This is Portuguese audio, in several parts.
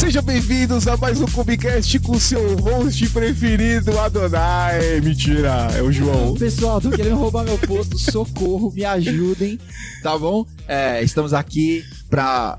Sejam bem-vindos a mais um Cubicast com seu host preferido, Adonai. Mentira, é o João. Pessoal, tô querendo roubar meu posto, socorro, me ajudem, tá bom? Estamos aqui pra...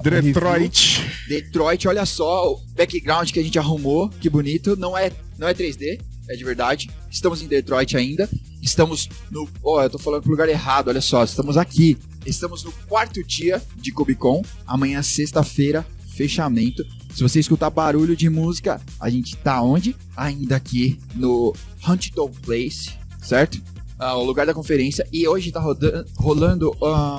Detroit, olha só o background que a gente arrumou, que bonito. Não é 3D, é de verdade. Estamos em Detroit ainda. Estamos no... eu tô falando pro lugar errado, olha só. Estamos aqui. Estamos no 4º dia de Cubicon. Amanhã, sexta-feira, fechamento. Se você escutar barulho de música, a gente tá onde? Ainda aqui no Huntington Place, certo? O lugar da conferência. E hoje tá rolando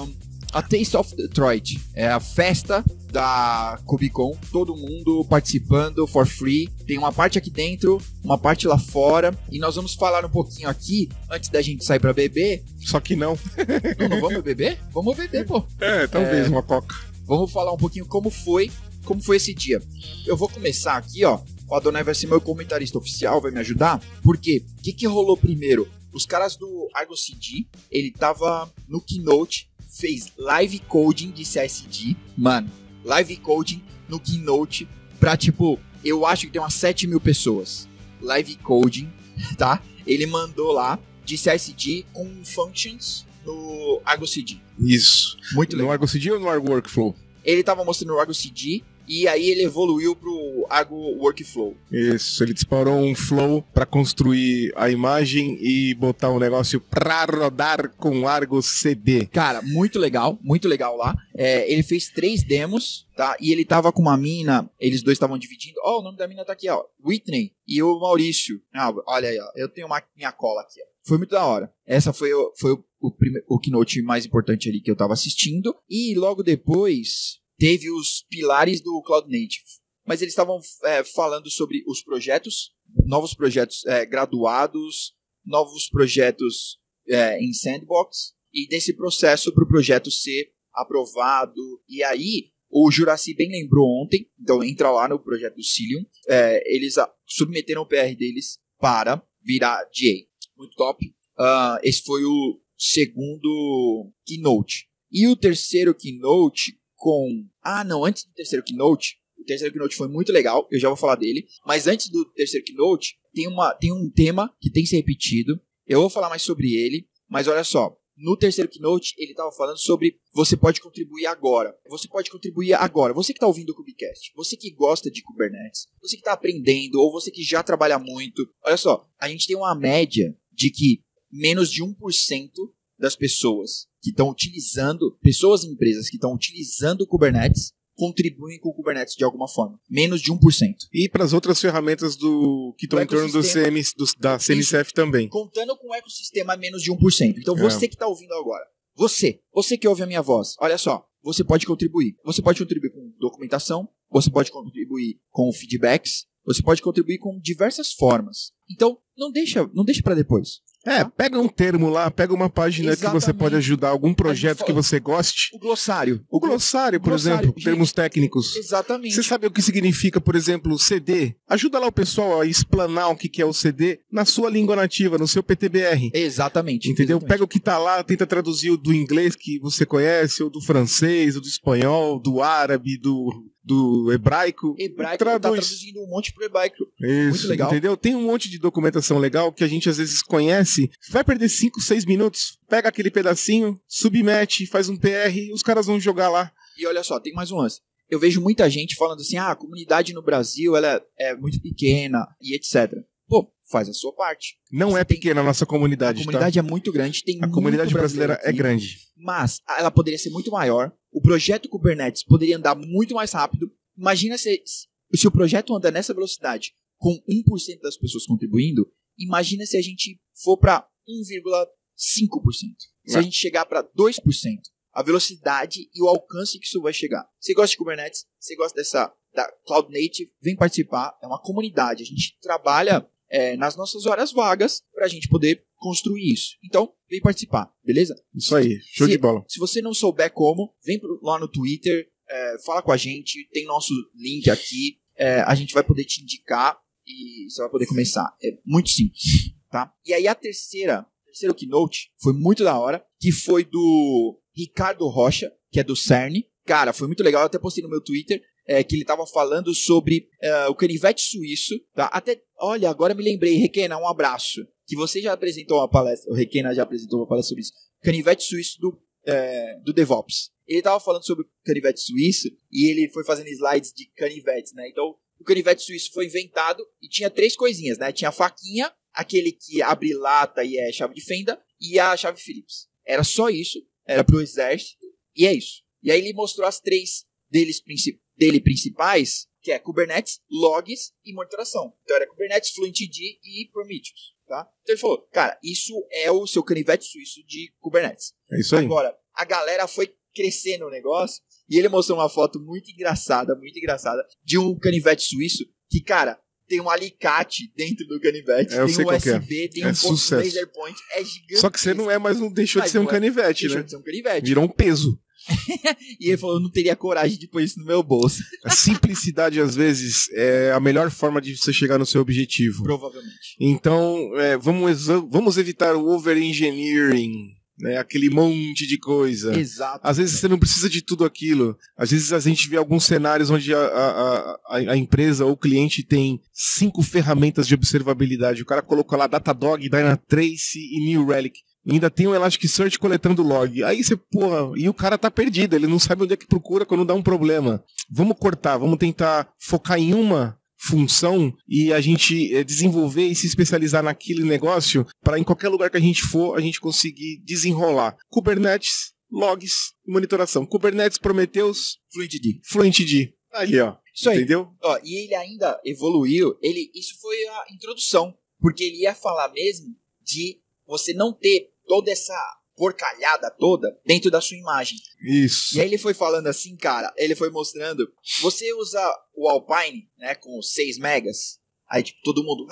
a Taste of Detroit. É a festa da Cubicon. Todo mundo participando for free. Tem uma parte aqui dentro, uma parte lá fora. E nós vamos falar um pouquinho aqui, antes da gente sair pra beber. Só que não. Não vamos beber? Vamos beber, pô. Talvez uma coca. Vamos falar um pouquinho como foi esse dia. Eu vou começar aqui, ó. O Adonai vai ser meu comentarista oficial, vai me ajudar. Por quê? O que rolou primeiro? Os caras do Argo CD, ele tava no Keynote, fez live coding de CSD. Mano, live coding no Keynote pra, eu acho que tem umas 7.000 pessoas. Live coding, tá? Ele mandou lá de CSD com functions no Argo CD. Isso. Muito legal. No Argo CD ou no Argo Workflow? Ele tava mostrando o Argo CD e aí ele evoluiu pro Argo Workflow. Isso, ele disparou um flow pra construir a imagem e botar um negócio pra rodar com Argo CD. Cara, muito legal lá. Ele fez 3 demos, tá? E ele tava com uma mina, eles dois estavam dividindo. O nome da mina tá aqui, ó. Whitney e o Maurício. Olha aí, ó. Eu tenho minha cola aqui, ó. Foi muito da hora. Essa foi o keynote mais importante ali que eu tava assistindo. E logo depois teve os pilares do Cloud Native. Mas eles estavam falando sobre os projetos, novos projetos graduados, novos projetos em sandbox, e desse processo para o projeto ser aprovado. E aí, o Juraci bem lembrou ontem, então entra lá no projeto do Cilium, eles submeteram o PR deles para virar GA. Muito top. Esse foi o segundo keynote. E o terceiro keynote antes do terceiro keynote, o terceiro keynote foi muito legal, eu já vou falar dele, mas antes do terceiro keynote, tem um tema que tem que ser repetido, eu vou falar mais sobre ele, mas olha só, no terceiro keynote, ele estava falando sobre você pode contribuir agora. Você pode contribuir agora. Você que está ouvindo o Cubicast, você que gosta de Kubernetes, você que está aprendendo, ou você que já trabalha muito. Olha só, a gente tem uma média de que menos de 1% das pessoas que estão utilizando, pessoas e empresas que estão utilizando o Kubernetes, contribuem com o Kubernetes de alguma forma. Menos de 1%. E para as outras ferramentas que estão em torno da CNCF também. Contando com o ecossistema, menos de 1%. Então você que está ouvindo agora, você que ouve a minha voz, olha só, você pode contribuir. Você pode contribuir com documentação, você pode contribuir com feedbacks, você pode contribuir com diversas formas. Então, não deixa para depois. Pega um termo lá, pega uma página que você pode ajudar algum projeto que você goste. O glossário. O glossário, por exemplo, termos técnicos. Exatamente. Você sabe o que significa, por exemplo, CD? Ajuda lá o pessoal a explanar o que é o CD na sua língua nativa, no seu PTBR. Exatamente. Entendeu? Exatamente. Pega o que tá lá, tenta traduzir o do inglês que você conhece, ou do francês, ou do espanhol, do árabe, do hebraico. Tá traduzindo um monte pro hebraico. Isso, muito legal. Entendeu? Tem um monte de documentação legal que a gente às vezes conhece. Vai perder 5, 6 minutos, pega aquele pedacinho, submete, faz um PR e os caras vão jogar lá. E olha só, tem mais um lance. Eu vejo muita gente falando assim, a comunidade no Brasil ela é muito pequena e etc. Pô, faz a sua parte. Não é pequena a nossa comunidade, A comunidade é muito grande. A comunidade brasileira aqui, é grande. Mas ela poderia ser muito maior. O projeto Kubernetes poderia andar muito mais rápido. Imagina se o projeto anda nessa velocidade com 1% das pessoas contribuindo. Imagina se a gente for para 1,5%. Se a gente chegar para 2%. A velocidade e o alcance que isso vai chegar. Você gosta de Kubernetes? Você gosta da Cloud Native? Vem participar. É uma comunidade. A gente trabalha nas nossas horas vagas para a gente poder construir isso. Então, vem participar, beleza? Isso aí, show de bola. Se você não souber como, vem lá no Twitter, fala com a gente, tem nosso link aqui, a gente vai poder te indicar e você vai poder começar. É muito simples, tá? E aí a terceiro keynote foi muito da hora, que foi do Ricardo Rocha, que é do CERN. Cara, foi muito legal, eu até postei no meu Twitter. que ele tava falando sobre o canivete suíço, tá? Até, olha, agora me lembrei, Requena, um abraço, que você já apresentou uma palestra, o Requena já apresentou uma palestra sobre isso, canivete suíço do DevOps. Ele tava falando sobre o canivete suíço e ele foi fazendo slides de canivetes, né? Então, o canivete suíço foi inventado e tinha 3 coisinhas, né? Tinha a faquinha, aquele que abre lata e é chave de fenda, e a chave Phillips. Era só isso, era pro exército, e é isso. E aí ele mostrou as 3 dele principais, que é Kubernetes, logs e monitoração. Então era Kubernetes, FluentD e Prometheus, tá? Então ele falou, cara, isso é o seu canivete suíço de Kubernetes. É isso aí. Agora, a galera foi crescendo o negócio, e ele mostrou uma foto muito engraçada, de um canivete suíço, que, cara, tem um alicate dentro do canivete, tem um USB, tem um ponto laser point, é gigante. Só que você não é mais deixou de ser um canivete, né? Deixou de ser um canivete. Virou um peso. E ele falou, eu não teria coragem de pôr isso no meu bolso. A simplicidade, às vezes, é a melhor forma de você chegar no seu objetivo. Provavelmente. Então, vamos evitar o over-engineering, né? Aquele monte de coisa. Exato. Às vezes você não precisa de tudo aquilo. Às vezes a gente vê alguns cenários onde a empresa ou o cliente tem 5 ferramentas de observabilidade. O cara colocou lá Datadog, Dynatrace e New Relic. E ainda tem o Elasticsearch coletando log. Aí você, porra, e o cara tá perdido, ele não sabe onde é que procura quando dá um problema. Vamos cortar, vamos tentar focar em uma função e a gente desenvolver e se especializar naquele negócio para em qualquer lugar que a gente for, a gente conseguir desenrolar. Kubernetes, logs e monitoração. Kubernetes, Prometheus, FluentD. Ali, ó. Isso aí. Entendeu? Ó, e ele ainda evoluiu, isso foi a introdução, porque ele ia falar mesmo de você não ter toda essa porcalhada toda dentro da sua imagem. Isso. E aí ele foi falando assim, cara, ele foi mostrando, você usa o Alpine, né, com 6 megas, aí tipo, todo mundo,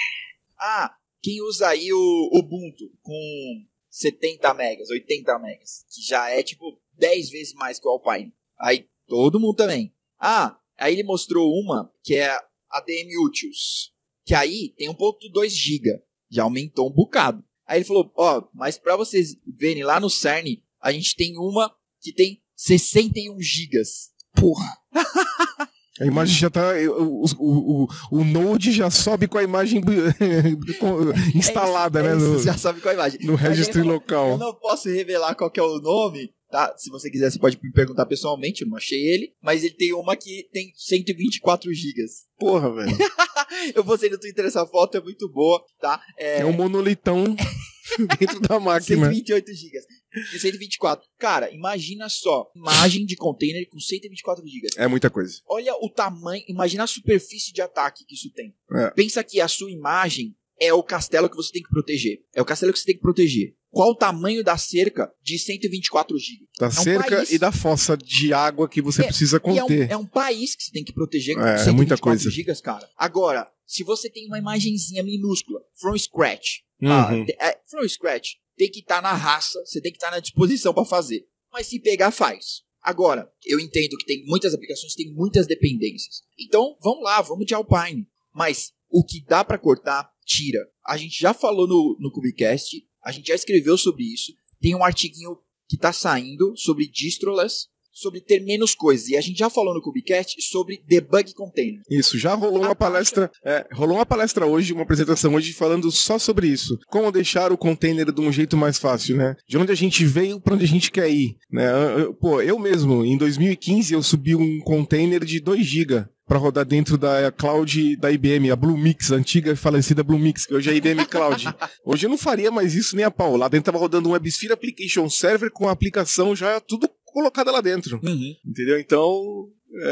quem usa aí o Ubuntu com 70 megas, 80 megas, que já é tipo 10 vezes mais que o Alpine. Aí todo mundo também. Aí ele mostrou uma, que é a DM Utils, que aí tem 1.2 GB, já aumentou um bocado. Aí ele falou, mas pra vocês verem, lá no CERN, a gente tem uma que tem 61 gigas. Porra! A imagem já tá... O Node já sobe com a imagem instalada, né? Já sobe com a imagem. No registry local. Eu não posso revelar qual que é o nome, tá? Se você quiser, você pode me perguntar pessoalmente, eu não achei ele. Mas ele tem uma que tem 124 gigas. Porra, velho. Eu postei no Twitter essa foto, é muito boa, tá? É um monolitão dentro da máquina. 128 gigas. E 124. Cara, imagina só, imagem de container com 124 gigas. É muita coisa. Olha o tamanho, imagina a superfície de ataque que isso tem. É. Pensa que a sua imagem é o castelo que você tem que proteger. É o castelo que você tem que proteger. Qual o tamanho da cerca de 124 GB? Da cerca e da fossa de água que você precisa conter. É um país que você tem que proteger com 124 muita coisa. GB, cara. Agora, se você tem uma imagenzinha minúscula, from scratch, from scratch, tem que estar na raça, você tem que estar na disposição para fazer. Mas se pegar, faz. Agora, eu entendo que tem muitas aplicações, tem muitas dependências. Então, vamos lá, vamos de Alpine. Mas o que dá para cortar, tira. A gente já falou no Kubecast, a gente já escreveu sobre isso. Tem um artiguinho que tá saindo sobre distroless, sobre ter menos coisas. E a gente já falou no Kubecast sobre debug container. Isso, já rolou uma palestra. Rolou uma palestra hoje, uma apresentação hoje falando só sobre isso. Como deixar o container de um jeito mais fácil, né? De onde a gente veio para onde a gente quer ir, né? Eu mesmo, em 2015, eu subi um container de 2 GB para rodar dentro da cloud da IBM, a Bluemix, a antiga e falecida Bluemix, que hoje é a IBM Cloud. Hoje eu não faria mais isso nem a pau. Lá dentro tava rodando um WebSphere Application Server com a aplicação já tudo colocada lá dentro. Entendeu? Então,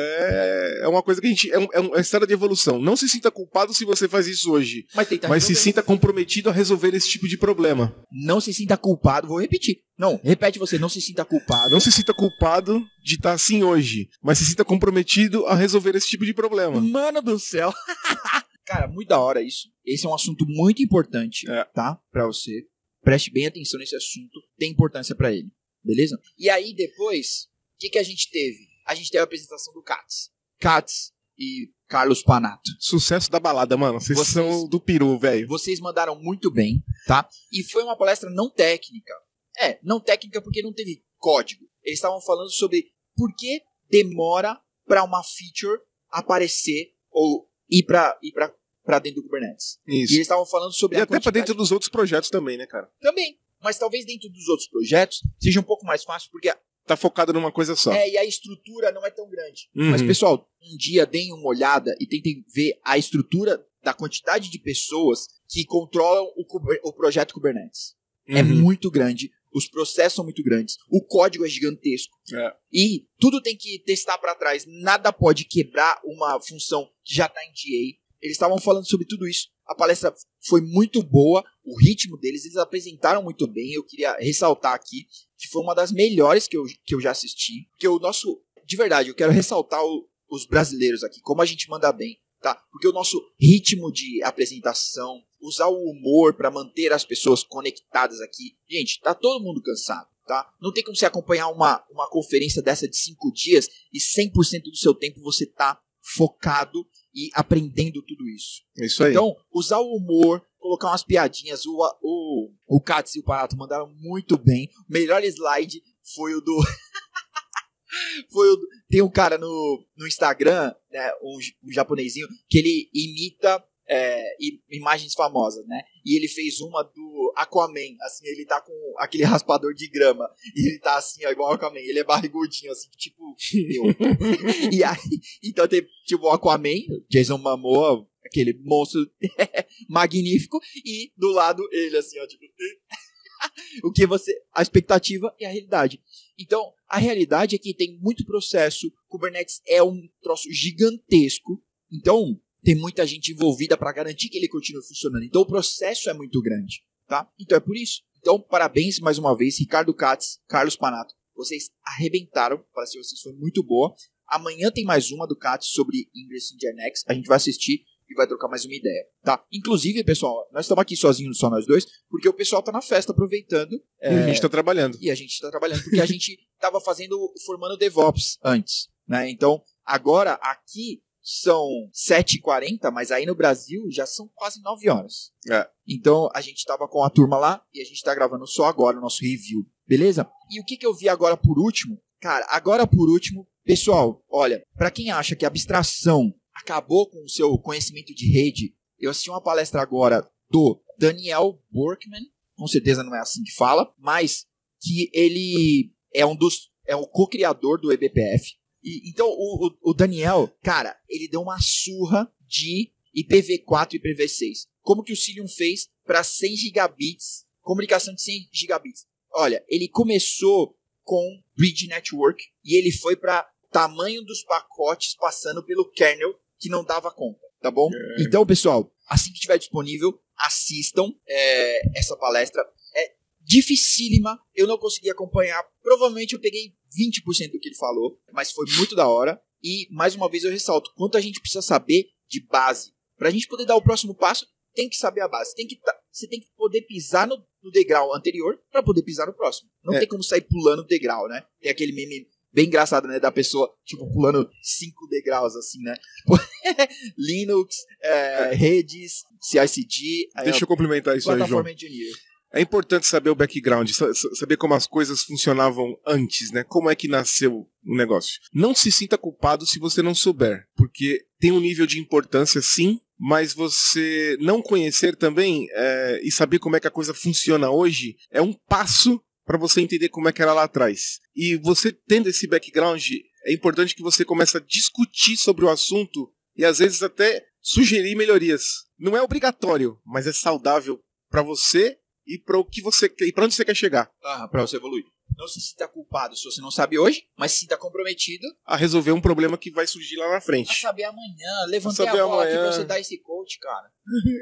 é uma coisa que a gente... É uma história de evolução. Não se sinta culpado se você faz isso hoje. Mas se sinta comprometido a resolver esse tipo de problema. Não se sinta culpado, vou repetir. Não, repete você, não se sinta culpado. Não se sinta culpado de estar assim hoje, mas se sinta comprometido a resolver esse tipo de problema. Mano do céu. Cara, muito da hora isso. Esse é um assunto muito importante, tá? Pra você. Preste bem atenção nesse assunto. Tem importância pra ele. Beleza? E aí, depois, o que a gente teve? A gente teve a apresentação do Katz e Carlos Panato. Sucesso da balada, mano. Vocês são do peru, velho. Vocês mandaram muito bem, tá? E foi uma palestra não técnica. Não técnica porque não teve código. Eles estavam falando sobre por que demora para uma feature aparecer ou ir para dentro do Kubernetes. Isso. E eles estavam falando sobre E até para dentro dos outros projetos também, né, cara? Também. Mas talvez dentro dos outros projetos seja um pouco mais fácil, porque Tá focado numa coisa só. e a estrutura não é tão grande. Mas, pessoal, um dia deem uma olhada e tentem ver a estrutura da quantidade de pessoas que controlam o projeto Kubernetes. É muito grande, os processos são muito grandes, o código é gigantesco. E tudo tem que testar para trás. Nada pode quebrar uma função que já está em GA. Eles estavam falando sobre tudo isso. A palestra foi muito boa, o ritmo deles, eles apresentaram muito bem. Eu queria ressaltar aqui que foi uma das melhores que eu já assisti. Porque o nosso, de verdade, eu quero ressaltar os brasileiros aqui, como a gente manda bem, tá? Porque o nosso ritmo de apresentação, usar o humor para manter as pessoas conectadas aqui. Gente, tá todo mundo cansado, tá? Não tem como você acompanhar uma conferência dessa de 5 dias e 100% do seu tempo você tá focado e aprendendo tudo isso. Isso aí. Então, usar o humor, colocar umas piadinhas, o Katz e o Parato mandaram muito bem. O melhor slide foi o do... Tem um cara no Instagram, né, um japonesinho, que ele imita imagens famosas, né? E ele fez uma do Aquaman, assim, ele tá com aquele raspador de grama, e ele tá assim, ó, igual o Aquaman, ele é barrigudinho, assim, tipo eu. E aí, então tem, tipo, o Aquaman, Jason Momoa, aquele monstro magnífico, e do lado ele, assim, ó, tipo... a expectativa e a realidade. Então, a realidade é que tem muito processo, Kubernetes é um troço gigantesco, então tem muita gente envolvida para garantir que ele continue funcionando. Então o processo é muito grande, tá? Então é por isso. Então, parabéns mais uma vez, Ricardo Katz, Carlos Panato. Vocês arrebentaram, a palestra de vocês foi muito boa. Amanhã tem mais uma do Katz sobre Ingress in Nginx. A gente vai assistir e vai trocar mais uma ideia, tá? Inclusive, pessoal, nós estamos aqui sozinhos, só nós dois, porque o pessoal tá na festa aproveitando. E a gente tá trabalhando. E a gente tá trabalhando, porque a gente tava formando DevOps antes, né? Então, agora, aqui são 7h40, mas aí no Brasil já são quase 9 horas. Então, a gente tava com a turma lá e a gente tá gravando só agora o nosso review, beleza? E o que eu vi agora por último? Cara, agora por último, pessoal, olha, pra quem acha que a abstração acabou com o seu conhecimento de rede, eu assisti uma palestra agora do Daniel Borkman, com certeza não é assim que fala, mas que ele é o co-criador do eBPF. E, então, o Daniel, cara, ele deu uma surra de IPv4 e IPv6. Como que o Cilium fez para 100 gigabits, comunicação de 100 gigabits? Olha, ele começou com Bridge Network e ele foi para tamanho dos pacotes passando pelo kernel que não dava conta, tá bom? Então, pessoal, assim que estiver disponível, assistam essa palestra. É dificílima, eu não consegui acompanhar. Provavelmente eu peguei 20% do que ele falou, mas foi muito da hora. E, mais uma vez, eu ressalto, quanto a gente precisa saber de base. Pra gente poder dar o próximo passo, tem que saber a base. Você tem que poder pisar no degrau anterior para poder pisar no próximo. Não tem como sair pulando o degrau, né? Tem aquele meme bem engraçado, né? Da pessoa, tipo, pulando 5 degraus, assim, né? Tipo, Linux, redes, CI/CD... Deixa eu complementar isso aí, João. Plataforma Engineer. É importante saber o background, saber como as coisas funcionavam antes, né? Como é que nasceu o negócio. Não se sinta culpado se você não souber, porque tem um nível de importância, sim, mas você não conhecer também e saber como é que a coisa funciona hoje é um passo para você entender como é que era lá atrás. E você tendo esse background, é importante que você comece a discutir sobre o assunto e às vezes até sugerir melhorias. Não é obrigatório, mas é saudável para você e para o que você quer, e para onde você quer chegar. Para você evoluir. Não se sinta culpado se você não sabe hoje, mas se sinta comprometido a resolver um problema que vai surgir lá na frente. A saber amanhã. Levantei a bola aqui pra você dar esse coach, cara.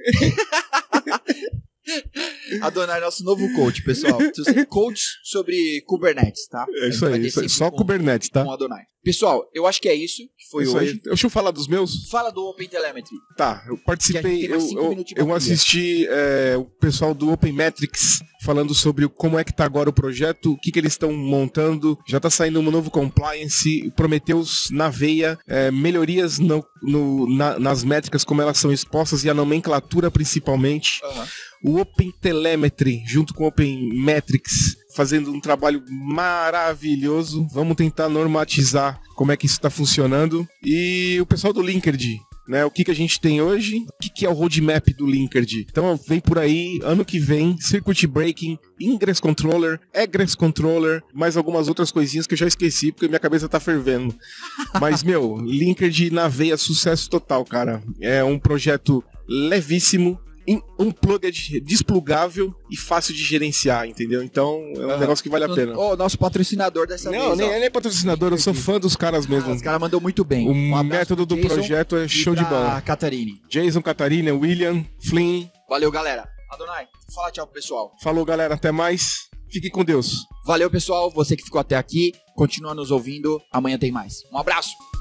Adonai, nosso novo coach, pessoal. Coach sobre Kubernetes, tá? É isso aí, só Kubernetes, tá? Com Adonai. Pessoal, eu acho que é isso que foi isso hoje. Aí. Deixa eu falar dos meus. Fala do OpenTelemetry. Tá, eu participei, eu assisti o pessoal do OpenMetrics falando sobre como é que tá agora o projeto, o que eles estão montando. Já tá saindo um novo compliance, Prometheus na veia, melhorias nas métricas como elas são expostas e a nomenclatura principalmente. O OpenTelemetry, junto com o OpenMetrics, fazendo um trabalho maravilhoso. Vamos tentar normatizar como é que isso tá funcionando. E o pessoal do Linkerd, né, o que a gente tem hoje, o que é o roadmap do Linkerd. Então vem por aí, ano que vem, Circuit Breaking, Ingress Controller, Egress Controller, mais algumas outras coisinhas que eu já esqueci, porque minha cabeça tá fervendo. Mas, meu, Linkerd na veia, sucesso total, cara. É um projeto levíssimo, unplugged, desplugável e fácil de gerenciar, entendeu? Então é um negócio que vale a pena. O nosso patrocinador dessa vez. Não, nem é patrocinador, eu sou fã dos caras mesmo. Os caras mandou muito bem. O método do projeto é show de bola. Catarine. Jason, Catarina, William, Flynn. Valeu, galera. Adonai, fala tchau pro pessoal. Falou, galera, até mais. Fique com Deus. Valeu, pessoal. Você que ficou até aqui, continua nos ouvindo. Amanhã tem mais. Um abraço.